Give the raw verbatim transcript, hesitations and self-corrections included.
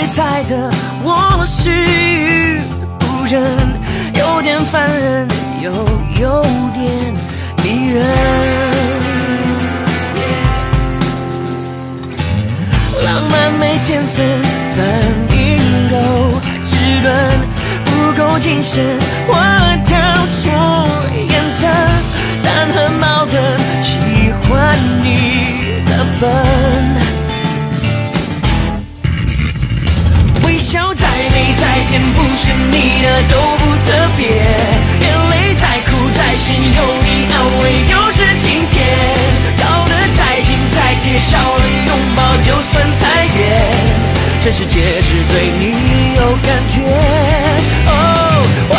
猜测我是不忍，有点烦人，又有点迷人。浪漫没天分，反应够迟钝，不够谨慎，我挑错颜色，但很矛盾，喜欢你的笨。微笑再美再甜，不是你的都不特别，眼泪再苦再深，有你安慰又是晴天，靠得再近再贴，少了拥抱就算太远，这世界只对你有感觉。哦。